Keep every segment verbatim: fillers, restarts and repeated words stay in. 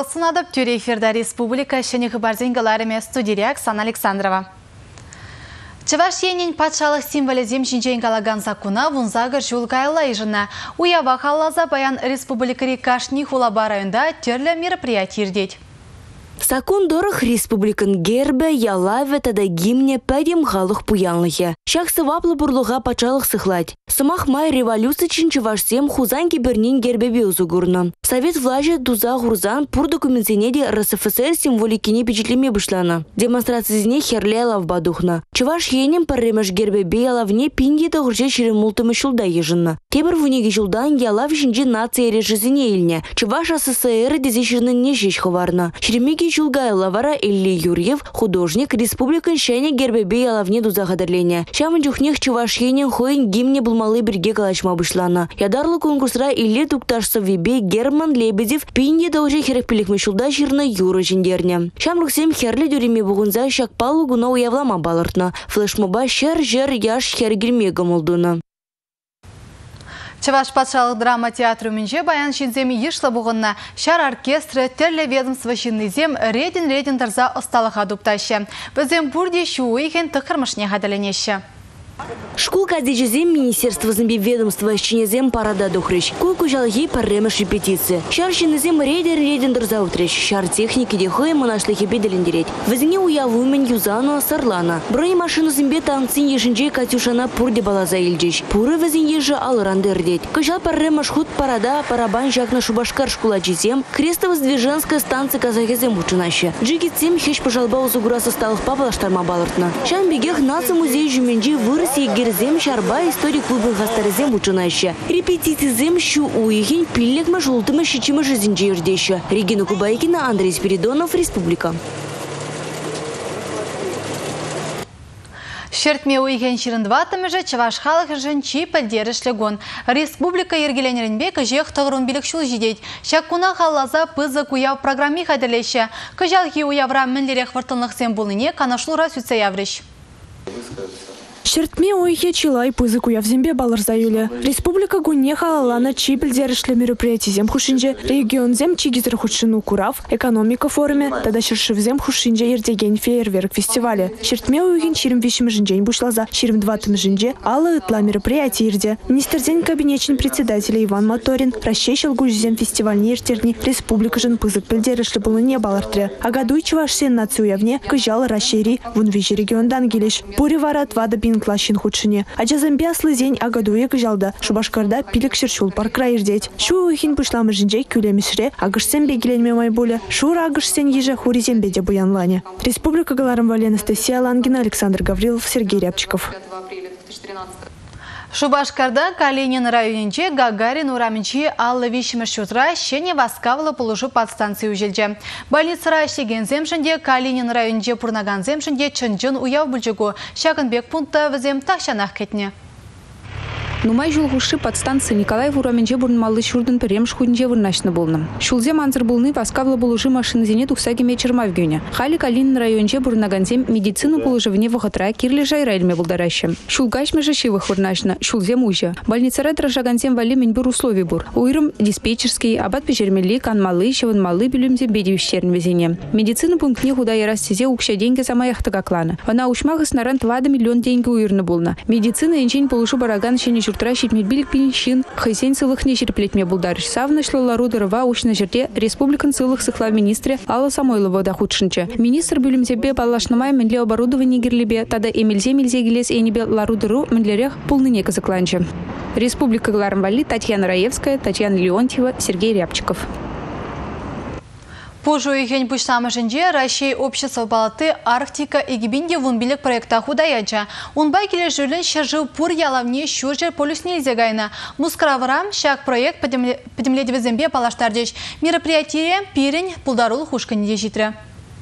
Карлосын адып тюре эфирда республика шенеғы барзенгаларыме студиряк Сан Александрова. Чываш енен патшалық символизм шинчен калаган закуна вунзагыр жулгайла ижына. Уява халлаза баян республикари кашни хулаба районда терлі мероприятий ирдеть. Сакун дорох республикан гербе ялаве тада гимне пәдем халық пуянлығы. Шақсы ваплы бұрлыға патшалық сықлать. Сымақ май революция чынчывашсем хузан кибернин гербебе узугурна. Совет влажы дуза гурзан пур документенеде РСФСР символикине печатлеме бышлана. Демонстрацизне херле лавбадухна. Чываш енем парремеш гербебе ялавне пинде тағырже шерем мултымы шулда ежынна. Тебір вунеге жылдан ялав жинже нация режизине илне. Чываш СССР дезешірні не жеш ховарна. Шеремеге Чулгай лавара Илли Юрьев, художник, республикан шайне гербебе ялавне дуза қадырлене. Шамын жүхнех чываш енен хойын гимне булмалы бірге калашма бұшлана. Ядарлы конкурсра Илли тукташсы вебе Герман Лебедев пинде даужи херекпілікме шулда жирна юры жіндерне. Шамрықсем херлі дүреме бұғынза шакпалы гуна уявлама балыртна. Флешмоба шер-жер яш хергерме гамылдуна. Чываш патшалық драма театры менже баян шинземи ешлі бұғынна шар оркестры терлі ведомство шиннызем редин-редин тарза осталыға дупташы. Бізем бұрде шуы екен тұқырмышне қадаленеші. Школ кадежезем министерство зімбе ведомства щенезем парада духрыш. Куйку жалги парремеш репетиции. Шар щенезем рейдер-рейден дырза утреш. Шар техники дехоем нашлихи беделендереть. Візіне уяву мен юзану сарлана. Брони машину зімбе танцин ешінже Катюшана пурде балаза илджеш. Пуры візін ежі алыранды ірдеть. Кыжал парремеш худ парада парабан жакна шубашкар школа жезем. Крестово-Сдвиженская станция казахезем учынаще. Джигитсем хеш пожалба узугура состалых папалаштарма балыртна. Шан бегех наци музей жуменджи вырыс Герзем шарба историк клубы гастарзем учынаще. Репетицизем щу уихин пильникма жултыма щичима жизньже ирдеща. Регина Кубайкина, Андрей Спиридонов, Республика. Шертме уйген ширындватымы же чываш халық жынчи пәлдерішлігон. Республика ергеленерінбе күжех тұғырын білік шул жидет. Шаккуна халлаза пызы куяв программи қадырлеші. Күжалхи уявра мінлерек вартылнық сен болыне канашлура сүтсе яврыш. Шертме ойхе чилай пызык уяв зембе балырза юле. Республика гунне халалана чипельдерішлі мероприятий зем хушинже, регион зем чигизер худшину курав, экономика форуме, тада шершив зем хушинже ердеген фейерверк фестивале. Шертме ойхен чирим вишім жинжень бушлаза, чирим дватым жинже, ала ытла мероприятий ирде. Министерзен кабинетчин председателя Иван Моторин расчещил гужзем фестивальне ертерни республика жин пызык пельдерішлі было не балыртре. Агадуй чываш сен нацию явне кыжал расшири вун вижи региондан гелеш. Пури варат вада бин клашин худшине. Аджазамбе слызень агадуе кыжалда. Шубашкарда пилик шершул паркра ирдеть. Шу уйхин пышламы жинжей кюлемишре, агышсен бегеленме майбуле. Шура агышсен еже хуризем беде буянлане. Республика Галарам Вали, Анастасия Лангина, Александр Гаврилов, Сергей Рябчиков. Шубашкарда Калинин районенче Гагарин ураменчи аллы вишімі шутра шене васкавлы полужу подстанции ужелже. Больницара шеген земшінде Калинин районенче пурнаган земшінде чынжын уяв бүлжігу. Шакынбек пункта візем тақшанақ кетне. Нумай жулгуши подстанции Николаев ураменче бурнмалы шурдын перем шхуднже вырнашны болны. Шулзе манзыр болны васкавлы полужи машины зене тухсаги мечерма в гюне. Хали Калинин районче бурнаганзем медицину полужевне вахатра кирле жайрайльме болдараще. Шулгашме же шивых вырнашны, шулзе мужа. Больницара дражаганзем вали меньбур условий бур. Уйрым диспетчерский, абат печермели, канмалы, шеван малы билюмзе бедевищерн везене. Медицину пунктне худа и растезе укща деньги за моих тагаклана. Вона ушмага снаран твада миллион деньги уйрны болна. Медицина инчень полужу бараган щене Тращить медбилик пинщин, хайсень целых не черплетьме булдарыш. Савна шла ларудырова учна жерде республикан целых сыхла министре Алла Самойлова дахудшинче. Министр бюлемзебе балашнамай менле оборудование гирлебе, тада эмильзе мильзе гилес энебе ларудыру менлерех полныне казакланче. Республика Галарам Вали, Татьяна Раевская, Татьяна Леонтьева, Сергей Рябчиков. Позже иген пуштамы жинже Россия общество балаты Арктика и гибинде вунбилек проекта худаяча. Унбай келе жүлін шержу пур ялавне шуржер полюсне зегайна. Мускраварам шак проект подемледеве зембе палаштардеш. Мероприятие пирень пулдарул хушканеде житре.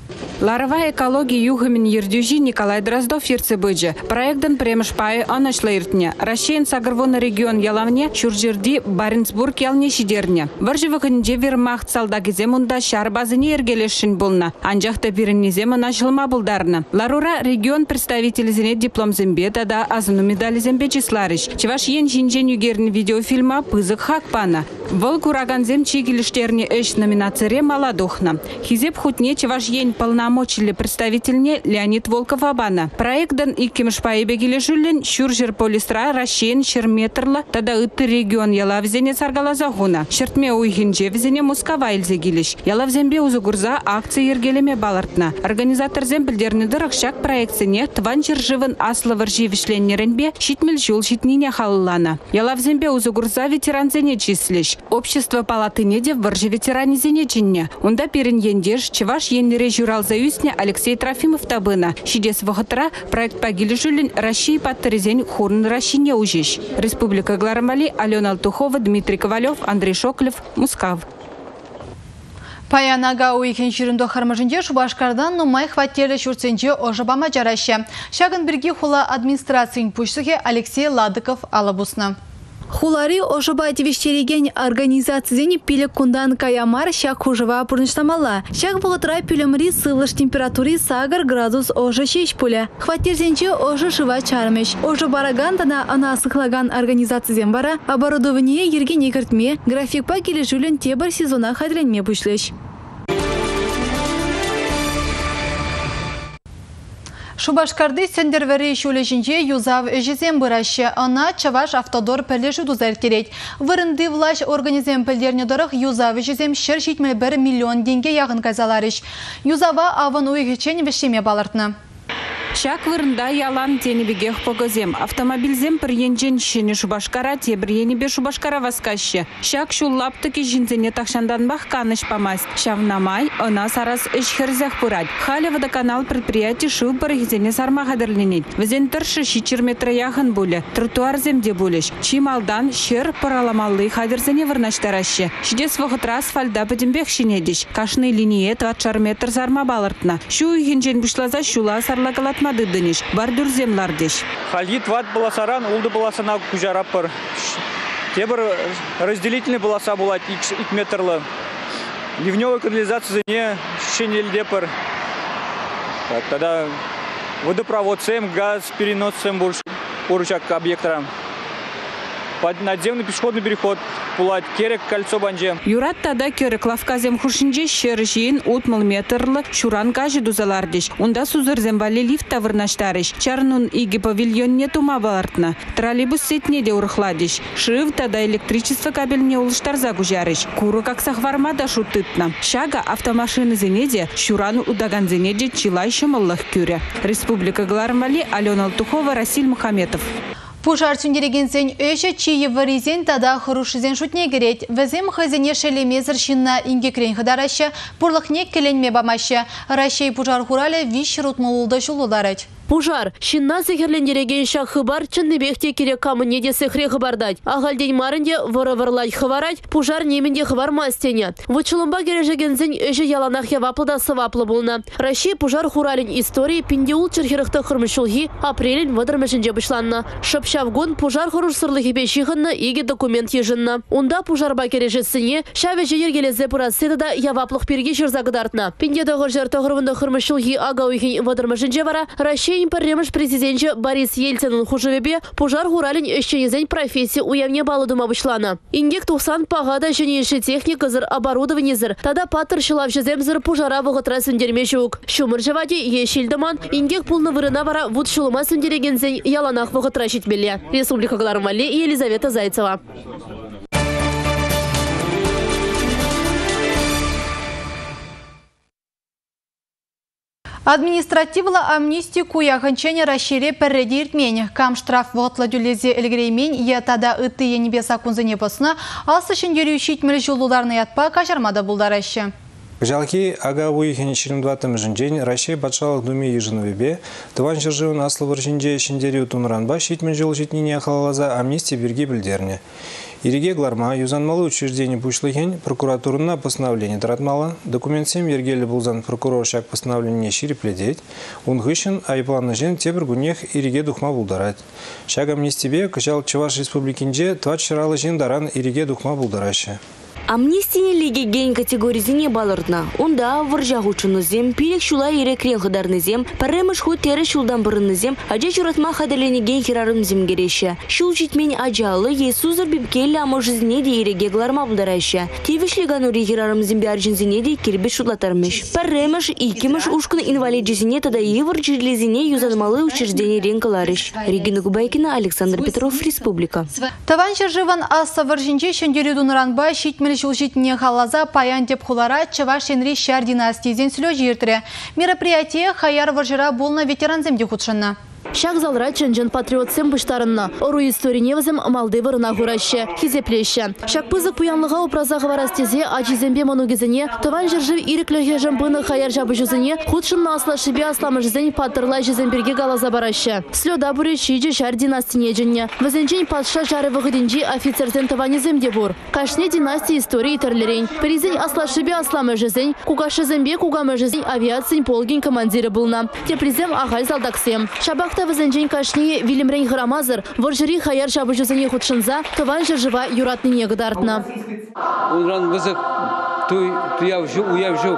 Ларова экология югамин ердюжи Николай Дроздов ерцебыджи. Проектдан премшпай анашлы иртне. Россиян сагрвона регион ялавне, Чуржирди, Баренцбург ялне шидерне. Варжывыгынже вермахт салдагизем унда шарбазыне ергелешшин болна. Анжахта пиреннезем анашылма болдарны. Ларура регион представителізіне диплом зембе тада азыну медали зембе числарыш. Чеваш ен жинжен югерн видеофильма пызык хакпана. Вол кураган зем чигилиштерне эш номинацире маладухна. Хизеп хутне чеваш ен полномочили представительне Леонид Волков-Абана. Проектдан иккемшпай бегилешулен Чуржир полистра Россиян шерметрла тада ытты регион ялавзене саргалазагуна. Шертме уйхинже взене Москва илзегилиш. Ялавзембе узугурза акция ергелеме балартна. Организатор зембілдерні дырықшак проектсене тван жыржывын аслы варжи вишленнеренбе шитмел жул шитнине халылана. Ялавзембе узугурза ветеранзене числиш. Общество палатыне де варжи ветеранизене чинне. Унда перен ендеш чеваш еннере журалза юсне Алексей Трофимов табына. Шидес вахытра проект пагилишулин России паттерезень хурн Россине ужиш. Республика Гларамали, Алена Алтухова, Дмитрий Ковалев, Андрей Шоклев, Мускав. Паянага уйкен жүрінді қармыжынде Шубашкардан нумай хваттерлі жүрценде ожабама жарашы. Шагын бірге хула администрациян пүшсіге Алексей Ладыков алабусны. Хулари ожаба тивиштереген организацияны пилек кундан каямар шак хужава пурныштамала. Шак бұғытра пілімри сывлыш температури сагар градус ожа шеш пуля. Хваттерзенче ожа шыва чармеш. Ожа барагандана ана сықлаган организациян бара, оборудование ерген екіртме, графикпа келешулен тебір сезона хадленме пүшлеш. Шубашкарды сендервері шулешінже юзав ежезем бұрашы, ана чаваш автодор пәлеші дузартерет. Вырынды влаш организем пәлдеріне дұрық юзав ежезем шыр жетмелі бір миллион денге яғын казаларыш. Юзава авын уйгечен вешеме балартны. Шак вырында ялан тенебегех погозем. Автомобильзем пір енжен шыны Шубашкара, тебір енебе Шубашкара васкашы. Шак шул лаптыки жинзене тақшандан бақ каныш памаст. Шавнамай, она сарас эшхерзях пырад. Халі водоканал предприятий шыл парахизене сарма қадырленет. Візен тұршы шичер метра яғын бұлі. Тротуар земде бұліш. Чималдан шер параламаллы қадырзене вырнаштарашы. Шидес вғытра асфальда бідімбек шинедіш. Кашны линие двадцать метр сарма балыртна. Шу үйгенжен бұшлаза шула сарлагалат мадыдыниш, бардур землардеш. Халит ват баласаран, улды баласана кужараппыр. Тебір разделительный баласа булат ик метрлы. Ливневая канализация не шенельдепыр. Тогда водопровод сэм, газ, перенос сэм поручак объекта. Надземный пешеходный переход, пулать керек, кольцо банже. Юрат тада керек лавказем хушинже шержин утмал метрлы шуран кажи дузалардиш. Унда сузыр зембали лифт тавырнаштариш. Чарнун иги павильон не тума балартна. Троллейбус сетне де урхладиш. Шив тада электричество кабель не улыштар загужариш. Куру как сахварма да шутытна. Шага автомашины зенеде, шуран удаган зенеде чилай шамаллах кюре. Республика Гларамали, Алена Алтухова, Расиль Мухаметов. Пужар түндерегенсен өші чиі варизен тада хұрушызен шутне керет. Візім хызене шелемезір шинна инге крен қыдарашы, пұрлықне келенме бамашы. Рашей пужар хуралі виш рутмолулды жулударыч. Пужар, шинна сехерлендереген шақ хыбар, чыннебекте керек камыне де сехре хыбардать. Ағалден марынде выры-вырлать хыбарать, пужар неменде хыбар мастене. Вычылымба кережегензен өші яланақ яваплы да сываплы болна. Рашей пужар хуралин истории пиндеул чырхерықты хырмышылги апрелін вадырмышынже бұшланна. Шапшавгон пужар хуруш сырлығы бешіғынна иге документ ежынна. Онда пужарба кережесіне шаве жер келезе пырасыды да яваплық перге жырзағыдартна. Пиндедоғы жер тоғырвынды хырмышылги ага уйхен вадырмышынже бара Рашей Парремыш президенті Борис Ельцинның хужевебе пужар хуралин өшченезен профессия уявне балыдыма бұшлана. Индек тоқсан пағада женеші техника зыр оборудованезір. Тада паттыр шылав жеземзір пужара вғытра сөндерме жүк. Шумыр жаваде ешілдіман индек пулны вырына бара вуд шылыма сөндерегензен яланақ вғытра жетмелі. Республика Гларамали и Елизавета Зайцева. Административла амнистию куя гончене расшире передиртмень. Кам штраф вотла дюлезе эльгреймень е тада ыты е небеса кунзыне посна, асы шендерющить мельжулударный отпа кашармада булдараще. Жалки ага уйхен чирим дватым жінден Рашей батшалық думе ежіновебе, тыван жыржывын аслы варжинде шендерю тунранба шитмен жыл житнине халалаза амнистия берге білдерне. Иреге гларма юзанмалы учреждение бушлыген прокуратурына постановление дратмала, документ сем ергелі булзан прокурор шак постановление ширипледеть, он гыщен айпланы жен тебір гунех иреге духма булдарать. Шаг амнистибе качал Чуваш республикинже тват шыралы жен даран иреге духма булдараще. Амнистине лиги ген категоризине балырдна. Онда варжагучыны зем, пилек шула ире кренхадарны зем, паремыш хуй тере шулдан бұрынны зем, ажа чуратма хаделени ген хирарым зем кереші. Шул житмен ажалы, Иисусыр бибкелі амы жизне де ире гегларма бұлдарайшы. Тевішлі ганури хирарым зем бәржін зене де кербе шутлатармыш. Паремыш, икимыш ушкын инвалид жизне тада евр жирлезине юзанмалы учреждение ренкаларыш. Регина Губайкина, Александр Петров, Республика. Таван жыржыван аса варжинче шендері дунуранба шитмелі Шулшитне халаза паян деп хулара Чуваш Энри Шар династиязен сүлі жертірі. Мероприятие хаяр варжыра болна ветеран земде худшынна. Шак залра чынжын патриот сем быштарынна. Ору истории невзем малды вырына гураща, хизеплеща. Шак пызык пуянлыға упразағы варастезе, ачи зембе монугезіне, таван жыржыв ирекліге жамбыны хаяр жабы жүзіне, худшынна асла шибе асламы жүзен паттырлай жүзенберге галаза бараща. Слёда буре чиджи Шар династине жынне. Вазенчен патша жары вғыденжи офицерзен таване земде бур. Кашне династия истории терлерень. Призень асла шибе асламы жүзен, кугашы зембе кугамы жүзен авиацин полгин командиры булна. Те призем ахай залдаксем. Шабах Вазенчен кашни Вильямрень Харамазар, варжыри хаяр жабы жүзіне худшынза, таван жыржыва юратны негыдартна. Унран вызык туявжу, уявжу.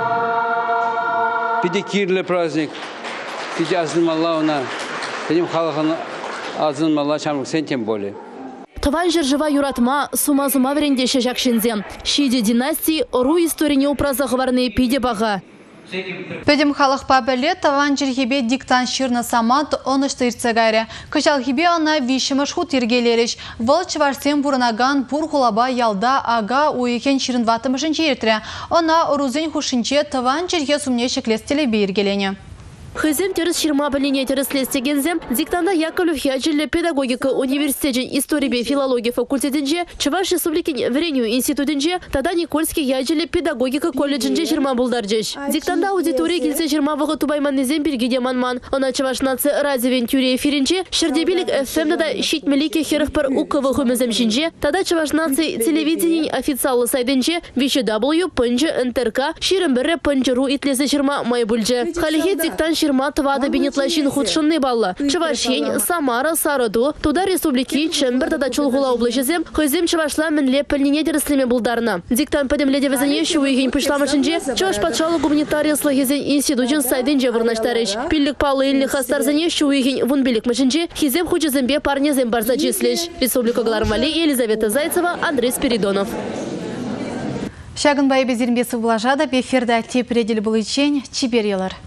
Пиде кирлі праздник, пиде азынмалауна, тенем халахана азынмала чамрық сен тем более. Таван жыржыва юратма, сумазыма верендеше жакшензем. Шиде династии, ору историне упразағы варны пиде баға. Педем халық пабеле таван жирхебе диктан ширна самат онышты ирцегайре. Кышалхебе ана вишіміш хут ергелеріш. Выл чварсен бұрынаган бұр хулаба ялда ага уйкен ширын ватымышын жертірі. Она орузен хушынче таван жирге сумне шеклестеле бейіргелене. Хызем терес ширма біліне терес лестегензем, диктанда Яковлев Ячелі педагогика университетін история филология факультетінже, Чуваш республикин Вреню институтінже, тада Никольский Ячелі педагогика колледжінже ширма бұлдаржеш. Диктанда аудитория келсе ширма вғы тубайманнезем біргеде манман. Она Чуваш нация радиовен тюре эфирінже, шердебелік эф эм дада шитмелике херых пар уқывы хумезем шинже, тада Чуваш нация телевидение официалы сайденже, вичи дабл ю пынжы эн тэ эр ка, ширым бірі пынжыру итлесі ширма майбульже. Халихе диктан ширма твада бенетлашин худшынны балла. Чувашень, Самара, Сараду, туда республики, Чембер, тада чулгула облачезем, хызем Чувашла менле пельнине дереслеме булдарна. Диктан падемледе везене шуйген пышламышынже, Чуваш патшалы гуманитария слагезен институтын сайденже вырнаштарыш. Пиллик палы ильни хастарзене шуйген вунбелик мышынже, хизем хучезембе парнезем барза числеш. Республика Глармали, Елизавета Зайцева, Андрей Спиридонов. Шагын байы безермбесі влажада, беферда тепредел бұл ичен, чибер елар.